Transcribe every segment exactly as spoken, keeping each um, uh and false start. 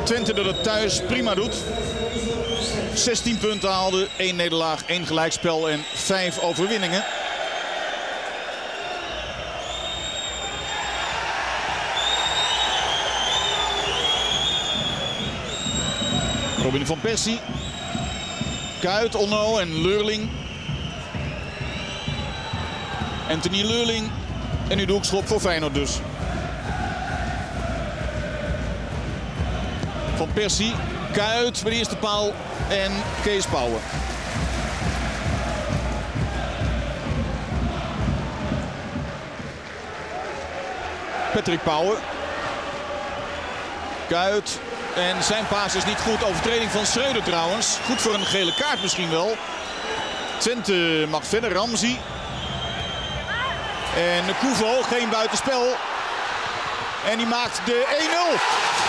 Twente dat het thuis prima doet. zestien punten haalde, één nederlaag, één gelijkspel en vijf overwinningen. Robin van Persie. Kuyt, Onno en Leurling. Anthony Leurling. En nu de hoekschop voor Feyenoord dus. Van Persie. Kuyt bij de eerste paal. En Kees Pauwen. Patrick Pauwen. Kuyt. En zijn paas is niet goed. Overtreding van Schreuder trouwens. Goed voor een gele kaart misschien wel. Twente mag verder. Ramsey. En Kuvo, geen buitenspel. En die maakt de één nul.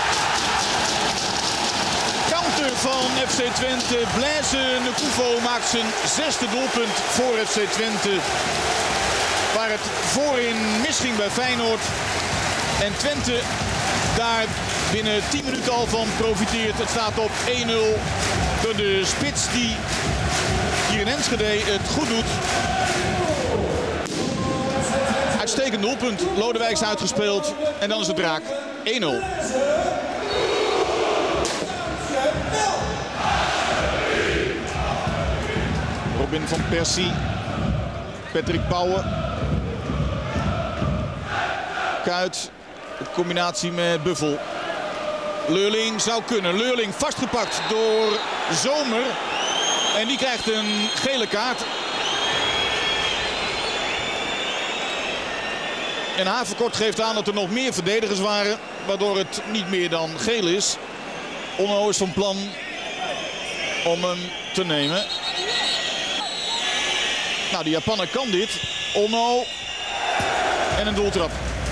Counter van F C Twente. Blaise Kuvo maakt zijn zesde doelpunt voor F C Twente. Waar het voorin misging bij Feyenoord. En Twente daar binnen tien minuten al van profiteert. Het staat op één nul door de spits die hier in Enschede het goed doet. Uitstekend doelpunt. Lodewijks uitgespeeld. En dan is het raak. één nul. Robin van Persie. Patrick Pauwen. Kuyt. In combinatie met Buffel. Leurling zou kunnen. Leurling vastgepakt door Zomer. En die krijgt een gele kaart. En Haverkort geeft aan dat er nog meer verdedigers waren. Waardoor het niet meer dan geel is. Onno is van plan om hem te nemen. Nou, de Japaner kan dit. Onno. En een doeltrap.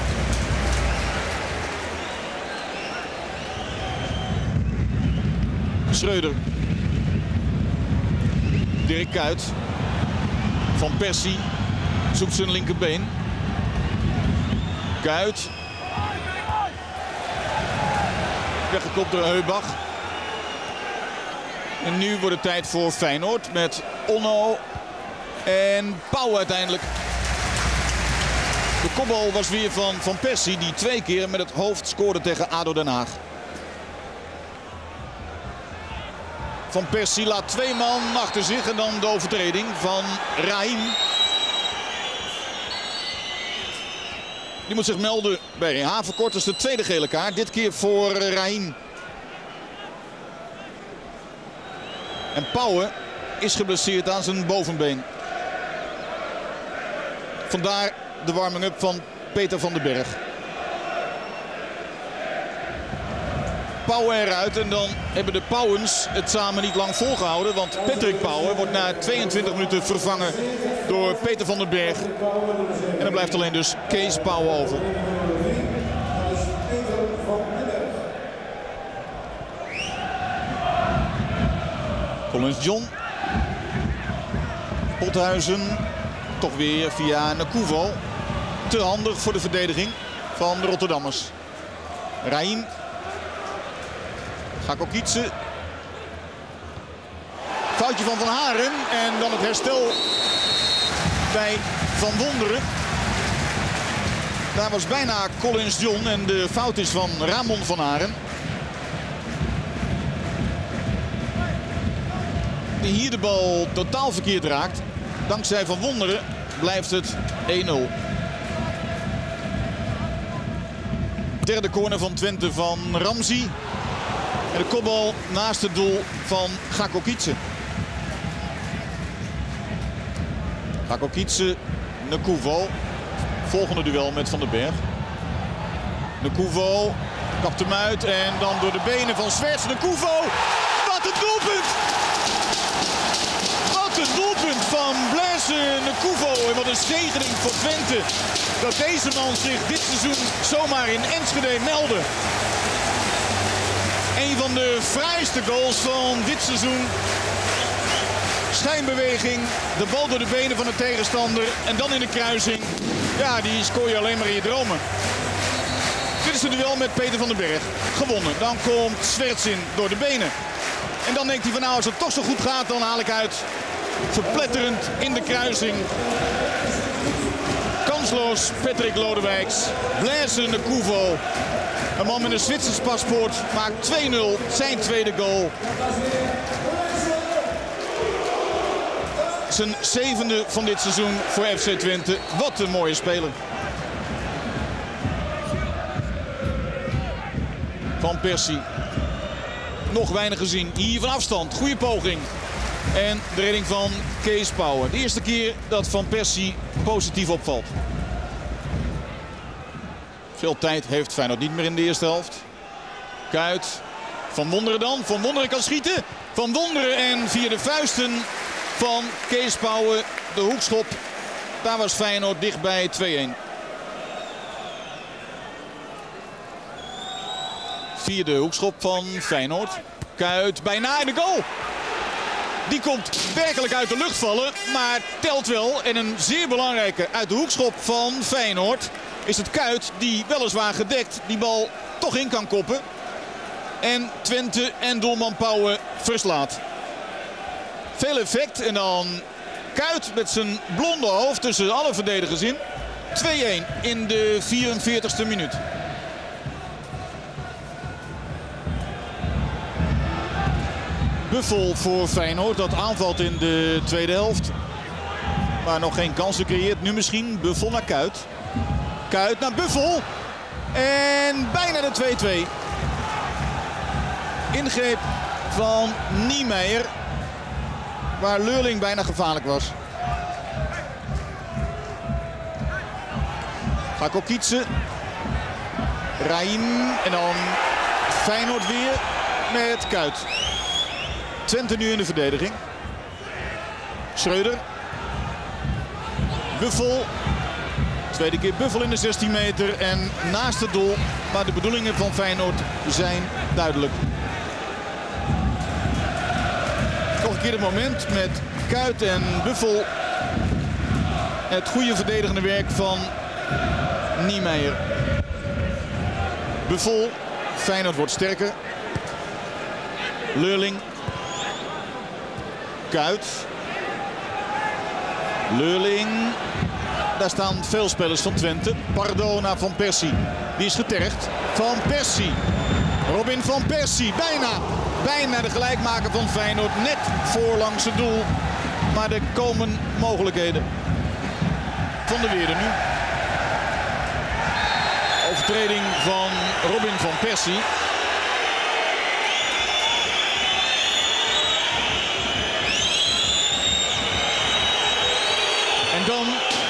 Schreuder. Dirk Kuyt. Van Persie. Zoekt zijn linkerbeen. Kuyt. Weggekopt door Heubach. En nu wordt het tijd voor Feyenoord met Onno en Pauw uiteindelijk. De kopbal was weer van Van Persie die twee keer met het hoofd scoorde tegen ADO Den Haag. Van Persie laat twee man achter zich en dan de overtreding van Rahim. Die moet zich melden bij Haverkort. Dat is de tweede gele kaart. Dit keer voor Rahim. En Pauwen is geblesseerd aan zijn bovenbeen. Vandaar de warming-up van Peter van den Berg. Pauwen eruit en dan hebben de Pauwens het samen niet lang volgehouden. Want Patrick Pauwen wordt na tweeëntwintig minuten vervangen door Peter van den Berg. En dan blijft alleen dus Kees Pauwen over. Collins John. Pothuizen. Toch weer via Nkuvo. Te handig voor de verdediging van de Rotterdammers. Rahim. Gakokitse. Foutje van Van Haren. En dan het herstel bij Van Wonderen. Daar was bijna Collins John. En de fout is van Ramon Van Haren. Die hier de bal totaal verkeerd raakt. Dankzij Van Wonderen blijft het één nul. Derde corner van Twente van Ramsey. En de kopbal naast het doel van Gakokitse. Gakokitse, Nkuvo. Volgende duel met Van den Berg. Nkuvo kapt hem uit en dan door de benen van Zwerts. Nkuvo, wat een doelpunt! Wat een doelpunt van Blaise Nkuvo. En wat een zegening voor Twente. Dat deze man zich dit seizoen zomaar in Enschede meldde. Een van de fraaiste goals van dit seizoen. Schijnbeweging, de bal door de benen van de tegenstander en dan in de kruising. Ja, die scoor je alleen maar in je dromen. Dit Middenste duel met Peter van den Berg. Gewonnen. Dan komt Zwertsin door de benen. En dan denkt hij van nou, als het toch zo goed gaat, dan haal ik uit. Verpletterend in de kruising. Kansloos Patrick Lodewijks. Blaise Nkuvo. Een man met een Zwitsers paspoort maakt twee nul. Zijn tweede goal. Zijn zevende van dit seizoen voor F C Twente. Wat een mooie speler. Van Persie. Nog weinig gezien. Hier van afstand. Goede poging. En de redding van Kees Pauwen. De eerste keer dat Van Persie positief opvalt. Veel tijd heeft Feyenoord niet meer in de eerste helft. Kuyt. Van Wonderen dan. Van Wonderen kan schieten. Van Wonderen en via de vuisten van Kees Pauwen de hoekschop. Daar was Feyenoord dichtbij twee-een. Vierde hoekschop van Feyenoord. Kuyt bijna in de goal. Die komt werkelijk uit de lucht vallen, maar telt wel. En een zeer belangrijke uit de hoekschop van Feyenoord is het Kuyt die weliswaar gedekt die bal toch in kan koppen. En Twente en doelman Pauwen verslaat. Veel effect en dan Kuyt met zijn blonde hoofd tussen alle verdedigers in. twee-een in de vierenveertigste minuut. Buffel voor Feyenoord, dat aanvalt in de tweede helft. Maar nog geen kansen creëert. Nu misschien Buffel naar Kuyt. Kuyt naar Buffel. En bijna de twee-twee. Ingreep van Niemeyer. Waar Leurling bijna gevaarlijk was. Gakokitse. Raim. En dan Feyenoord weer met Kuyt. Twente nu in de verdediging. Schreuder. Buffel. Tweede keer Buffel in de zestien meter en naast het doel. Maar de bedoelingen van Feyenoord zijn duidelijk. Nog een keer het moment met Kuyt en Buffel. Het goede verdedigende werk van Niemeyer. Buffel. Feyenoord wordt sterker. Leurling. Kuyt. Leurling. Daar staan veel spelers van Twente. Pardo naar Van Persie. Die is getergd. Van Persie. Robin van Persie. Bijna. Bijna de gelijkmaker van Feyenoord. Net voorlangs het doel. Maar er komen mogelijkheden. Van der Weerde nu. Overtreding van Robin van Persie. En dan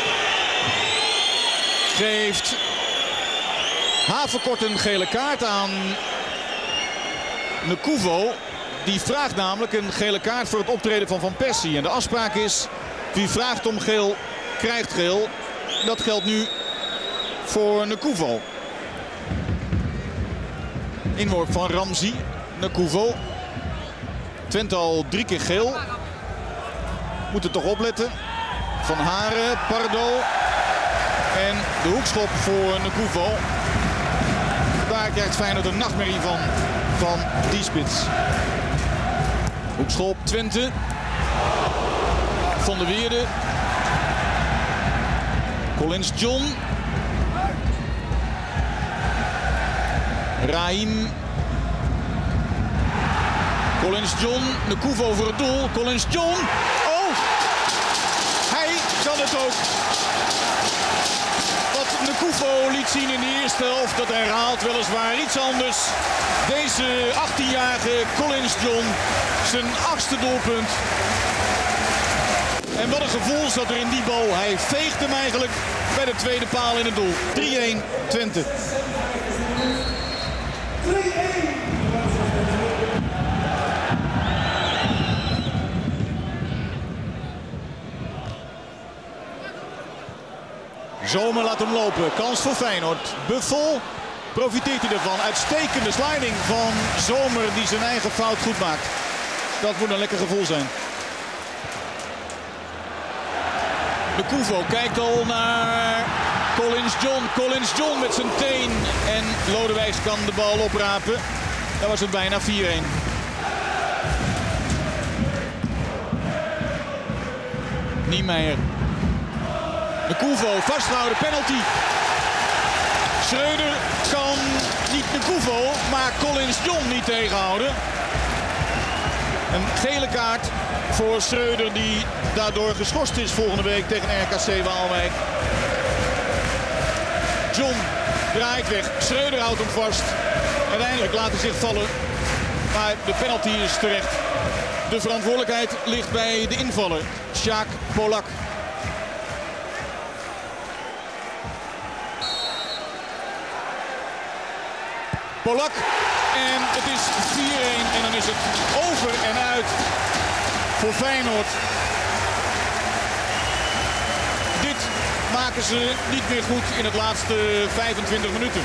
geeft Haverkort een gele kaart aan Nkuvo. Die vraagt namelijk een gele kaart voor het optreden van Van Persie. En de afspraak is, wie vraagt om geel, krijgt geel. Dat geldt nu voor Nkuvo. Inworp van Ramsey. Nkuvo. Twente al drie keer geel. Moet er toch opletten. Van Haren, Pardo. En de hoekschop voor Nkuvo. Daar krijgt Feyenoord een nachtmerrie van, van die spits. Hoekschop Twente. Van der Weerde. Collins John. Raim. Collins John. Nkuvo voor het doel. Collins John. Oh! Hij kan het ook. Wat Nkuvo liet zien in de eerste helft, dat herhaalt weliswaar iets anders. Deze achttienjarige Collins John, zijn achtste doelpunt. En wat een gevoel zat er in die bal. Hij veegt hem eigenlijk bij de tweede paal in het doel. drie-een Twente. Zomer laat hem lopen. Kans voor Feyenoord. Buffel profiteert hij ervan. Uitstekende sliding van Zomer die zijn eigen fout goed maakt. Dat moet een lekker gevoel zijn. Nkuvo kijkt al naar Collins John, Collins John met zijn teen. En Lodewijks kan de bal oprapen. Dat was het bijna vier een. Niemeyer. De Kuvo vastgehouden, penalty. Schreuder kan niet de Kuvo, maar Collins John niet tegenhouden. Een gele kaart voor Schreuder die daardoor geschorst is volgende week tegen R K C Waalwijk. John draait weg, Schreuder houdt hem vast. Uiteindelijk laat hij zich vallen, maar de penalty is terecht. De verantwoordelijkheid ligt bij de invaller, Sjaak Polak. Polak en het is vier een en dan is het over en uit voor Feyenoord. Dit maken ze niet meer goed in het laatste vijfentwintig minuten.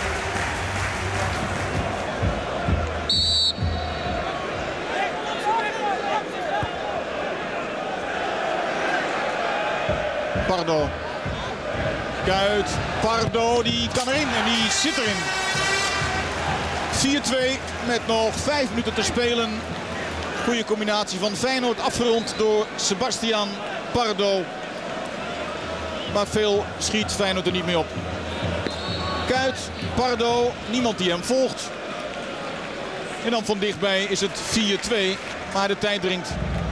Pardo. Kuit, Pardo, die kan erin en die zit erin. vier twee met nog vijf minuten te spelen. Goede combinatie van Feyenoord afgerond door Sebastian Pardo. Maar veel schiet Feyenoord er niet meer op. Kuit, Pardo, niemand die hem volgt. En dan van dichtbij is het vier twee, maar de tijd dringt.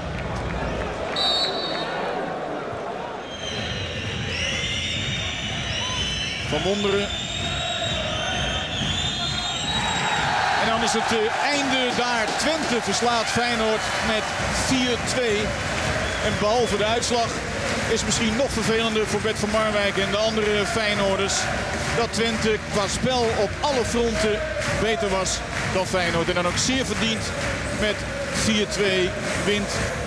Van Wonderen. En dan is het uh, einde daar. Twente verslaat Feyenoord met vier twee. En behalve de uitslag is misschien nog vervelender voor Bert van Marwijk en de andere Feyenoorders dat Twente qua spel op alle fronten beter was dan Feyenoord. En dan ook zeer verdiend met vier twee wint